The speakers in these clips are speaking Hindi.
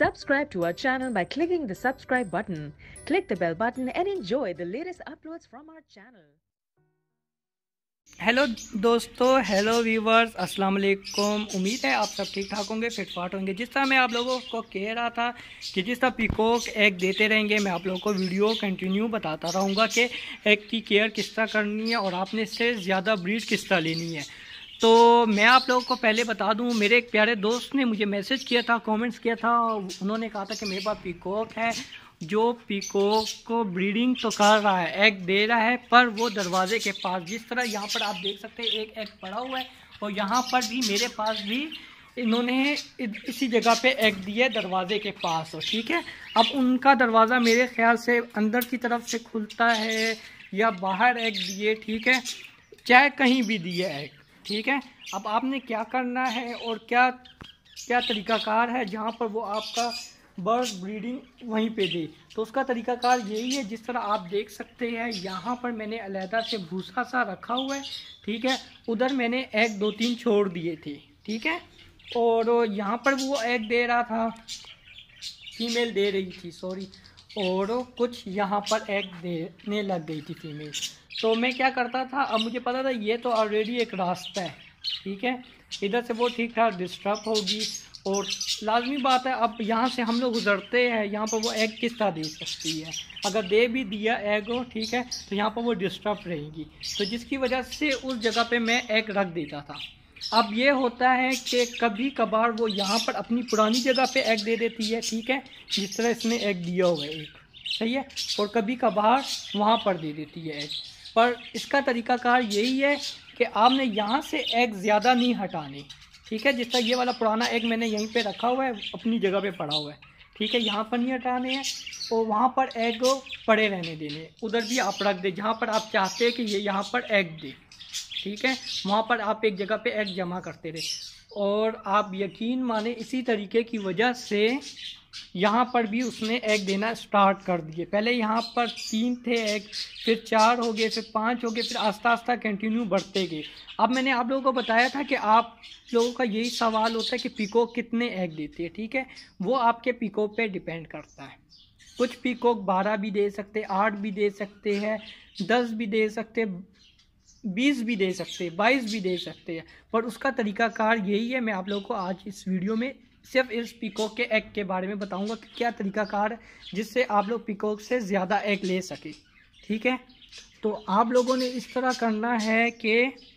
Subscribe to our channel by clicking the subscribe button. Click the bell button and enjoy the latest uploads from our channel. Hello दोस्तों, हेलो व्यूवर्स, अस्सलाम वालेकुम। उम्मीद है आप सब ठीक ठाक होंगे, फिट फाट होंगे। जिस तरह मैं आप लोगों को कह रहा था कि जिस तरह पीकॉक एग देते रहेंगे, मैं आप लोगों को वीडियो कंटिन्यू बताता रहूँगा कि एग की केयर किस तरह करनी है और आपने इससे ज़्यादा ब्रीड किस तरह लेनी है। तो मैं आप लोगों को पहले बता दूं, मेरे एक प्यारे दोस्त ने मुझे मैसेज किया था, कमेंट्स किया था। उन्होंने कहा था कि मेरे पास पीकॉक है जो पीकॉक को ब्रीडिंग तो कर रहा है, एग दे रहा है, पर वो दरवाजे के पास, जिस तरह यहाँ पर आप देख सकते हैं एक एग पड़ा हुआ है और यहाँ पर भी मेरे पास भी इन्होंने इसी जगह पे एग दिए दरवाजे के पास। ठीक है, अब उनका दरवाज़ा मेरे ख्याल से अंदर की तरफ से खुलता है या बाहर एग दिए, ठीक है, चाहे कहीं भी दिए एग। ठीक है, अब आपने क्या करना है और क्या क्या तरीकाकार है जहाँ पर वो आपका बर्ड ब्रीडिंग वहीं पे दे, तो उसका तरीकाकार यही है। जिस तरह आप देख सकते हैं यहाँ पर मैंने अलहदा से भूसा सा रखा हुआ है, ठीक है, उधर मैंने एग 2-3 छोड़ दिए थे, ठीक है, और यहाँ पर वो एग दे रहा था, फीमेल दे रही थी, सॉरी, और कुछ यहाँ पर एग देने लग गई थी फीमेल। तो मैं क्या करता था, अब मुझे पता था ये तो ऑलरेडी एक रास्ता है, ठीक है, इधर से वो ठीक ठाक डिस्टर्ब होगी और लाजमी बात है अब यहाँ से हम लोग गुजरते हैं, यहाँ पर वो एग किस तरह दे सकती है, अगर दे भी दिया एग हो, ठीक है, तो यहाँ पर वो डिस्टर्ब रहेगी, तो जिसकी वजह से उस जगह पे मैं एग रख देता था। अब ये होता है कि कभी कभार वो यहाँ पर अपनी पुरानी जगह पे एग दे देती है, ठीक है, जिस तरह इसने एग दिया हुआ है एक, सही है, और कभी कभार वहाँ पर दे देती है एग। पर इसका तरीकाकार यही है कि आपने यहाँ से एग ज़्यादा नहीं हटाने, ठीक है, जिस तरह ये वाला पुराना एग मैंने यहीं पे रखा हुआ है, अपनी जगह पे पड़ा हुआ है, ठीक है, यहाँ पर नहीं हटाने हैं और वहाँ पर एग पड़े रहने देने, उधर भी आप रख दे जहाँ पर आप चाहते हैं कि ये यहाँ पर एग दे, ठीक है, वहाँ पर आप एक जगह पे एग जमा करते रहे। और आप यकीन माने इसी तरीके की वजह से यहाँ पर भी उसने एग देना स्टार्ट कर दिए। पहले यहाँ पर 3 थे एग, फिर 4 हो गए, फिर 5 हो गए, फिर आस्ता आस्ता कंटिन्यू बढ़ते गए। अब मैंने आप लोगों को बताया था कि आप लोगों का यही सवाल होता है कि पीकॉक कितने एग देती है, ठीक है, वो आपके पीकॉक पे डिपेंड करता है। कुछ पीकॉक 12 भी दे सकते, 8 भी दे सकते हैं, 10 भी दे सकते, 20 भी दे सकते, 22 भी दे सकते हैं, पर उसका तरीकाकार यही है। मैं आप लोगों को आज इस वीडियो में सिर्फ इस पीकॉक के एग के बारे में बताऊंगा कि क्या तरीकाकार है जिससे आप लोग पीकॉक से ज़्यादा एग ले सके, ठीक है। तो आप लोगों ने इस तरह करना है कि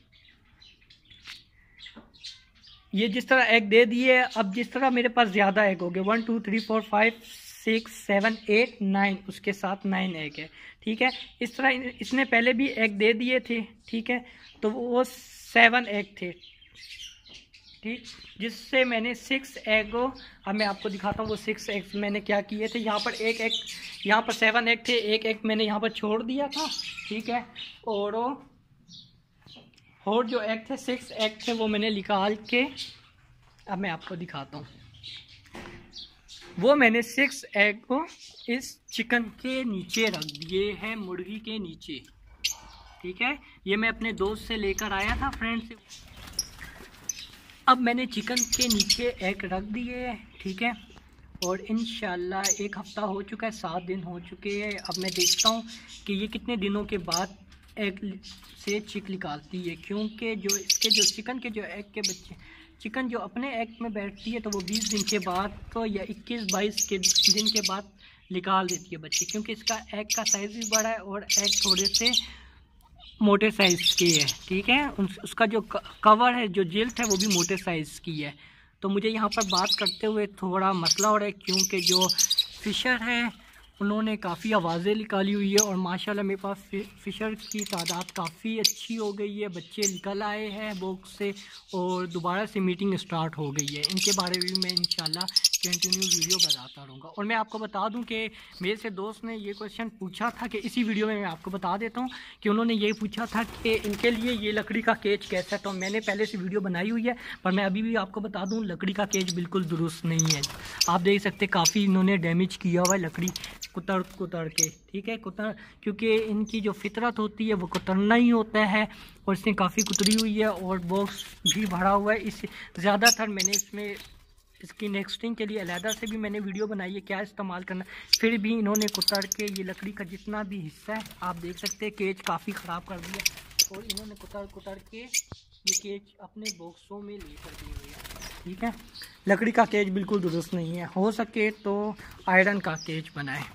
ये जिस तरह एग दे दिए, अब जिस तरह मेरे पास ज़्यादा एग हो गए, 1 2 3 4 5 6 7 8 9, उसके साथ 9 एग है, ठीक है। इस तरह इसने पहले भी एग दे दिए थे, ठीक है, तो वो 7 एग थे, ठीक, जिससे मैंने 6 एग, अब मैं आपको दिखाता हूँ वो 6 एग मैंने क्या किए थे। यहाँ पर एक एग, यहाँ पर 7 एग थे, एक एग मैंने यहाँ पर छोड़ दिया था, ठीक है, और जो एग थे 6 एग थे वो मैंने निकाल के, अब मैं आपको दिखाता हूँ, वो मैंने 6 एग को इस चिकन के नीचे रख दिए हैं, मुर्गी के नीचे, ठीक है, ये मैं अपने दोस्त से लेकर आया था, फ्रेंड से। अब मैंने चिकन के नीचे एग रख दिए, ठीक है, और इंशाल्लाह 1 हफ़्ता हो चुका है, 7 दिन हो चुके हैं। अब मैं देखता हूँ कि ये कितने दिनों के बाद एग से चिक निकालती है, क्योंकि जो इसके जो चिकन के जो एग के बच्चे, चिकन जो अपने एग में बैठती है तो वो 20 दिन के बाद तो या 21-22 के दिन के बाद निकाल देती है बच्चे, क्योंकि इसका एग का साइज़ भी बड़ा है और एग थोड़े से मोटे साइज़ की है, ठीक है, उसका जो कवर है, जो जिल्द है, वो भी मोटे साइज़ की है। तो मुझे यहाँ पर बात करते हुए थोड़ा मसला हो रहा है, क्योंकि जो फ़िशर है उन्होंने काफ़ी आवाज़ें निकाली हुई है और माशाल्लाह मेरे पास फ़िशर की तादाद काफ़ी अच्छी हो गई है, बच्चे निकल आए हैं बॉक्स से और दोबारा से मीटिंग स्टार्ट हो गई है। इनके बारे में मैं इंशाल्लाह कंटिन्यू वीडियो बताता रहूँगा। और मैं आपको बता दूं कि मेरे से दोस्त ने ये क्वेश्चन पूछा था कि इसी वीडियो में मैं आपको बता देता हूँ कि उन्होंने ये पूछा था कि इनके लिए ये लकड़ी का केज कैसा है। तो मैंने पहले से वीडियो बनाई हुई है, पर मैं अभी भी आपको बता दूँ लकड़ी का केज बिल्कुल दुरुस्त नहीं है। आप देख सकते काफ़ी इन्होंने डैमेज किया हुआ है लकड़ी कुतर के, ठीक है, क्योंकि इनकी जो फितरत होती है वो कुतरना ही होता है और इसने काफ़ी कुतरी हुई है और बॉक्स भी भरा हुआ है। इस ज़्यादातर मैंने इसमें इसकी नेक्स्टिंग के लिए अलहदा से भी मैंने वीडियो बनाई है क्या इस्तेमाल करना, फिर भी इन्होंने कुतर के ये लकड़ी का जितना भी हिस्सा है आप देख सकते हैं केज काफ़ी ख़राब कर दिया और इन्होंने कुतर के ये केज अपने बॉक्सों में लेकर दिए हुए हैं। ठीक है, लकड़ी का केज बिल्कुल दुरुस्त नहीं है, हो सके तो आयरन का केज बनाए।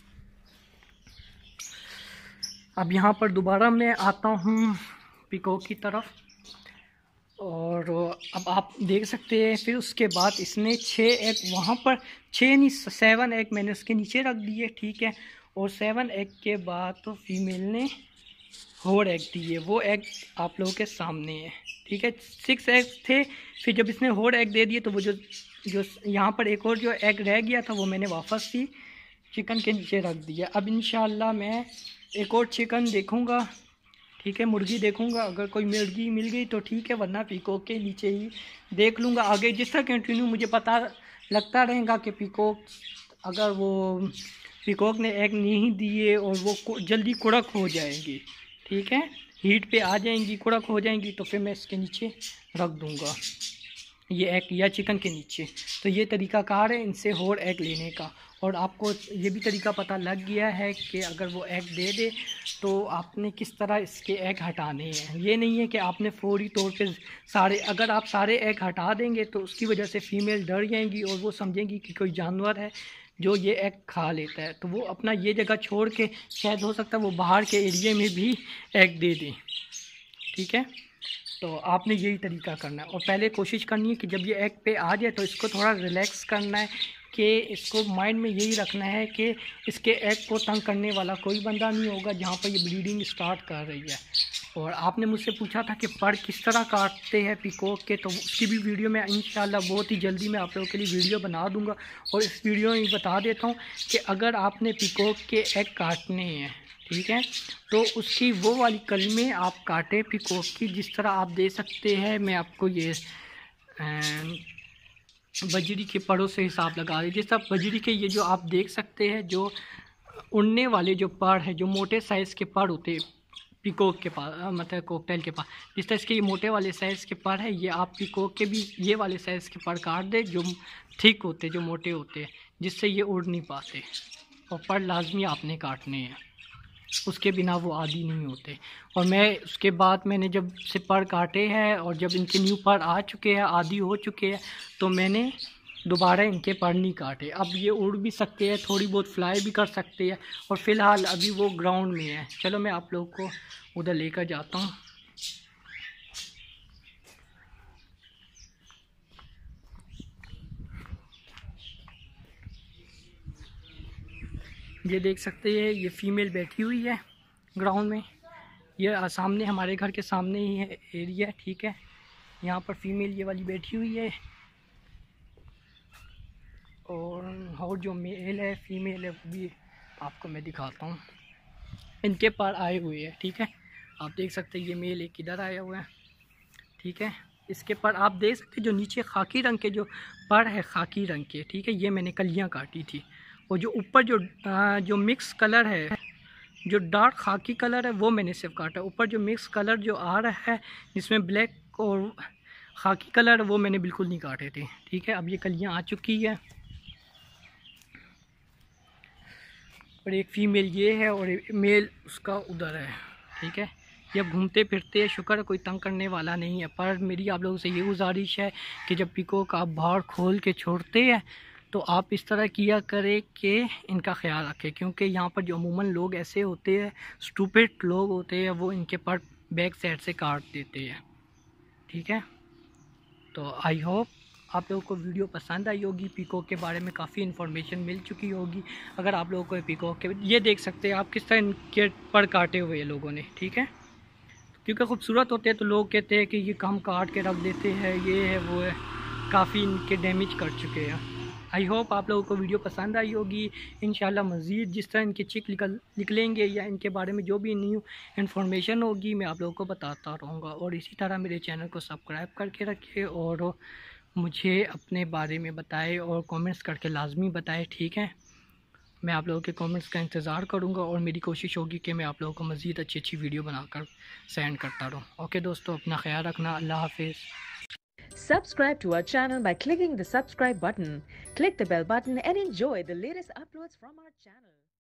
अब यहाँ पर दोबारा मैं आता हूँ पीकॉक की तरफ और अब आप देख सकते हैं फिर उसके बाद इसने 6 एग वहाँ पर 6 नहीं 7 एग मैंने उसके नीचे रख दिए। ठीक है, और 7 एग के बाद तो फीमेल ने और एग दिए, वो एग आप लोगों के सामने है। ठीक है, 6 एग थे, फिर जब इसने और एग दे दिए तो वो जो यहाँ पर एक और जो एग रह गया था वो मैंने वापस ही चिकन के नीचे रख दिया। अब इंशाल्लाह मैं एक और चिकन देखूँगा। ठीक है, मुर्गी देखूंगा, अगर कोई मुर्गी मिल गई तो ठीक है, वरना पीकॉक के नीचे ही देख लूँगा। आगे जिस तरह कंटिन्यू मुझे पता लगता रहेगा कि पीकॉक अगर वो पीकॉक ने एग नहीं दिए और वो जल्दी कुड़क हो जाएंगी, ठीक है, हीट पे आ जाएंगी, कुड़क हो जाएंगी, तो फिर मैं इसके नीचे रख दूँगा ये एग या चिकन के नीचे। तो ये तरीक़ाकार है इनसे और एग लेने का। और आपको ये भी तरीका पता लग गया है कि अगर वो एग दे दे तो आपने किस तरह इसके एग हटाने हैं। ये नहीं है कि आपने फौरी तौर पे अगर आप सारे एग हटा देंगे तो उसकी वजह से फ़ीमेल डर जाएंगी और वो समझेंगी कि कोई जानवर है जो ये एग खा लेता है, तो वो अपना ये जगह छोड़ के शायद हो सकता है वो बाहर के एरिए में भी एग दे दें। ठीक है, तो आपने यही तरीका करना है और पहले कोशिश करनी है कि जब ये एग पे आ जाए तो इसको थोड़ा रिलैक्स करना है कि इसको माइंड में यही रखना है कि इसके एग को तंग करने वाला कोई बंदा नहीं होगा जहाँ पर ये ब्लीडिंग स्टार्ट कर रही है। और आपने मुझसे पूछा था कि पर किस तरह काटते हैं पीकॉक के, तो उसकी भी वीडियो मैं इंशाल्लाह बहुत ही जल्दी मैं आप लोगों के लिए वीडियो बना दूँगा। और इस वीडियो में बता देता हूँ कि अगर आपने पीकॉक के एग काटने हैं, ठीक है, तो उसकी वो वाली कलमें आप काटें पीकॉक की, जिस तरह आप दे सकते हैं। मैं आपको ये बजरी के पड़ों से हिसाब लगा रही, जिस तरह बजरी के ये जो आप देख सकते हैं जो उड़ने वाले जो पड़ है, जो मोटे साइज़ के पड़ होते हैं पीकॉक के पास, मतलब कॉकटेल के पास, जिस तरह इसके ये मोटे वाले साइज़ के पड़ है, ये आप पीकॉक के भी ये वाले साइज़ के पड़ काट दें जो थिक होते, जो मोटे होते हैं, जिससे ये उड़ नहीं पाते। और पड़ लाजमी आपने काटने हैं, उसके बिना वो आदी नहीं होते। और मैं उसके बाद मैंने जब से पर काटे हैं और जब इनके न्यू पर आ चुके हैं, आदी हो चुके हैं, तो मैंने दोबारा इनके पर नहीं काटे। अब ये उड़ भी सकते हैं, थोड़ी बहुत फ्लाई भी कर सकते हैं और फ़िलहाल अभी वो ग्राउंड में है। चलो मैं आप लोगों को उधर लेकर जाता हूँ। ये देख सकते हैं ये फ़ीमेल बैठी हुई है ग्राउंड में, ये सामने हमारे घर के सामने ही है एरिया। ठीक है, यहाँ पर फीमेल ये वाली बैठी हुई है और जो मेल है फीमेल है वो भी आपको मैं दिखाता हूँ, इनके पर आए हुए हैं। ठीक है, आप देख सकते हैं ये मेल एक इधर आया हुआ है। ठीक है, इसके पर आप देख सकते हैं जो नीचे खाकी रंग के जो पर है, खाकी रंग के, ठीक है, ये मैंने कलियाँ काटी थी। और जो ऊपर जो मिक्स कलर है, जो डार्क खाकी कलर है, वो मैंने सिर्फ काटा। ऊपर जो मिक्स कलर जो आ रहा है जिसमें ब्लैक और खाकी कलर, वो मैंने बिल्कुल नहीं काटे थे। ठीक है, अब ये कलियाँ आ चुकी है और एक फ़ीमेल ये है और मेल उसका उधर है। ठीक है, ये अब घूमते फिरते, शुक्र है कोई तंग करने वाला नहीं है। पर मेरी आप लोगों से ये गुजारिश है कि जब पीकॉक आप बाहर खोल के छोड़ते हैं तो आप इस तरह किया करें कि इनका ख्याल रखें, क्योंकि यहाँ पर जो अमूमन लोग ऐसे होते हैं, स्टूपिड लोग होते हैं, वो इनके पर बैक साइड से काट देते हैं। ठीक है, तो आई होप आप लोगों को वीडियो पसंद आई होगी। पीकॉक के बारे में काफ़ी इन्फॉर्मेशन मिल चुकी होगी। अगर आप लोगों को पीकॉक के ये देख सकते हैं आप किस तरह इनके पर काटे हुए लोगों ने। ठीक है, क्योंकि खूबसूरत होते हैं तो लोग कहते हैं कि ये कम काट के रख देते हैं, ये है वो है, काफ़ी इनके डैमेज कर चुके हैं। आई होप आप लोगों को वीडियो पसंद आई होगी। इंशाल्लाह मज़ीद जिस तरह इनके चिक निकलेंगे या इनके बारे में जो भी न्यू इन्फॉर्मेशन होगी मैं आप लोगों को बताता रहूँगा। और इसी तरह मेरे चैनल को सब्सक्राइब करके रखिए और मुझे अपने बारे में बताएं और कमेंट्स करके लाजमी बताएं। ठीक है, मैं आप लोगों के कमेंट्स का इंतज़ार करूँगा और मेरी कोशिश होगी कि मैं आप लोगों को मज़ीद अच्छी अच्छी वीडियो बनाकर सेंड करता रहूँ। ओके दोस्तों, अपना ख्याल रखना। अल्लाह हाफिज़। Subscribe to our channel by clicking the subscribe button. Click the bell button and enjoy the latest uploads from our channel.